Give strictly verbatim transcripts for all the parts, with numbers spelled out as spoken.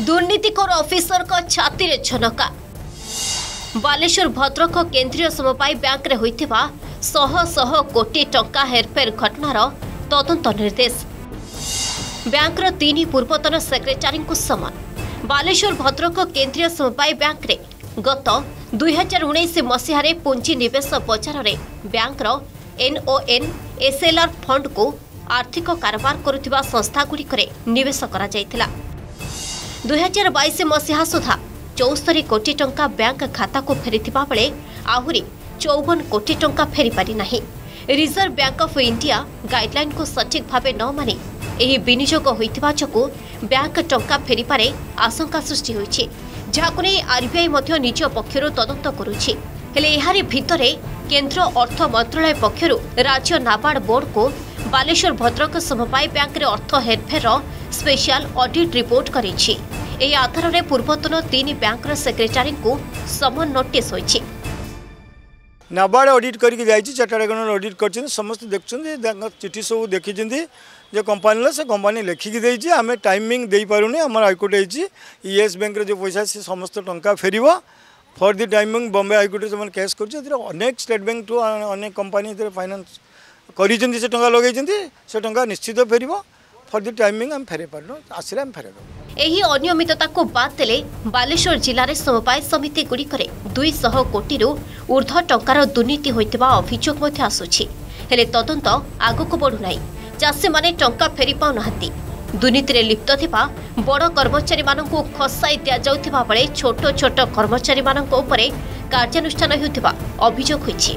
दुर्नीतिखोर officer को छाती रे झनका। बालेश्वर भद्रक केंद्रीय समवाय बैंक रे होइथिबा शह शह कोटी टंका हेरफेर घटनार तदंत निर्देश। बैंकर तीन पूर्वतन सेक्रेटारी को समन। बालेश्वर भद्रक केंद्रीय समवाय बैंक रे गत दुई हजार उन्नीस मसीह पुंजी निवेश बजार रे बैंक एनओएन एसएलआर फंड को आर्थिक कारोबार करुथिबा संस्था गुड़िकरे निवेश करा जायथिला। दुई हजार बाईस मसीहा सुधा चौस्तरी कोटी टंका बैंक खाता को फेरिथिबा बेले आहुरी चौवन कोटी टंका फेरी पारि नाही। Reserve Bank of India guideline को सठिक भावे न मानि एही विनियोग होइथिबा चकु बैंक टंका फेरी पारे आशंका सृष्टि होइछि, जाहाको नै आरबीआई मध्य निज पक्षरु तदंत करुछि। हेले एहारी भितरे केंद्र अर्थ मंत्रालय पक्षरु राज्य नाबार्ड बोर्ड को बालेश्वर भद्रक समवाय बैंक रे अर्थ हेरफेर स्पेशल ऑडिट रिपोर्ट करिछि। एही आधार रे पूर्वतन तीन बैंक सेक्रेटारी को समन नोटिस होइछि। नाबार्ड ऑडिट करके जाइछि, चार्टर्ड अकाउंटेंट ऑडिट करछन, समस्त देखछन, चिठी सब देखिछन्ती जे कंपनी से कंपनी लेखिकी देइछि। आमे टाइमिंग देई पारुनी, हमर हाईकोर्ट होइछि ईएस बैंक रे जो पैसा से समस्त टंका फेरिबो for the timing. Bombay high court से केस करछि, अनेक स्टेट बैंक टू अनेक कंपनी फाइनेंस करिछन्ती, से टंका लगैछन्ती, से टंका निश्चित फेरिबो फॉर द टाइमिंग। हम फेरे पारनो आसिरा हम फेरे एही अनियमितता को बाद देले बालेश्वर जिले में समवाय समिति गुड़िकरे दुई सौ कोटी रु ऊर्ध्व टंकार दुर्नीति होइतिबा अभियोग मध्य आसुछि। हेले तदंत आगको बढ़ु नाही। चाषी माने टंका फेरी पाउ नाहंती। दुर्नीति रे लिप्त थिबा बड़ कर्मचारी मानकु खसाई दिया जाउथिबा बेले छोट छोट कर्मचारी मानक उपरे कार्यानुष्ठान हेउथिबा अभियोग होइछि।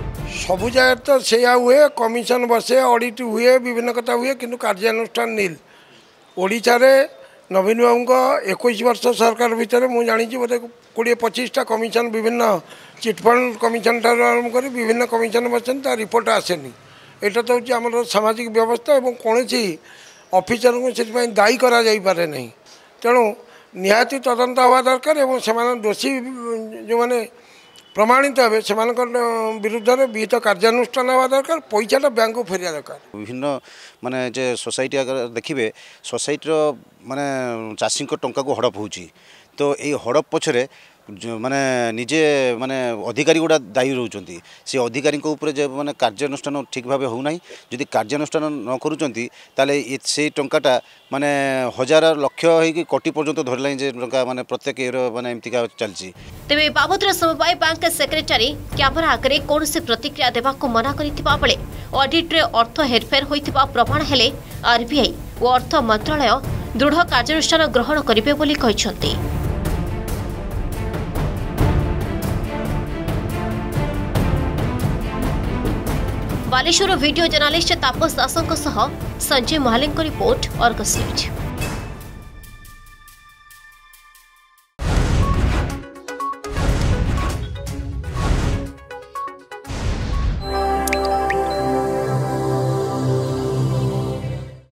सबु जगह तो सेया हुए, कमिशन बसे, ऑडिट हुए, विभिन्न कथा हुए, किंतु कार्यानुष्ठान नील। ओडिशा रे नवीन बाबू को इक्कीस वर्ष सरकार भितर मुझे जानी बोधे कोड़े पचिशटा कमिशन विभिन्न चिटफंड कमिशन ठार आरंभ कर विभिन्न कमिशन बच्चन ता रिपोर्ट आसेनी। एटा तो हूँ आम सामाजिक व्यवस्था और कौन ऑफिसर को से दायी करा जाई पारे नहीं। तेणु निहाती तदंत हवा दरकार और से दोषी जो मैंने प्रमाणित हे से विरुद्ध में विहित कार्यानुष्ठान हवा दरकार, पैसाटा बैंक को फेरिया दरकार। विभिन्न माने जे सोसाइटी अगर देखिए सोसाइटी माने चाषी टंका को हड़प होची, तो ये हड़प पछरे माने निजे माने अधिकारी गुड़ा दायी रोचंती। से अधिकारी ऊपर जे माने कार्यानुष्ठान ठीक भाव हो नाही। जदि कार्यानुष्ठान न करूचंती ताले से टंकाटा माने हजार लक्ष होई कोटी पर्यंत धरला जे टंका माने प्रत्येक एरो माने एमतिका चलची। तेबे बाबदर समवाय बैंक सेक्रेटारी कैमरा आगे कौन से प्रतिक्रिया देवा को मना करिथिबा बेले ऑडिट रे अर्थ हेरफेर होइथिबा प्रमाण हेले आरबीआई और अर्थ मंत्रालय दृढ़ कार्यानुष्ठान ग्रहण करिवे बोली कहिसंती। बालेश्वर वीडियो जर्नलिस्ट तापस दासों सह Sanjay Mahale report Argus news.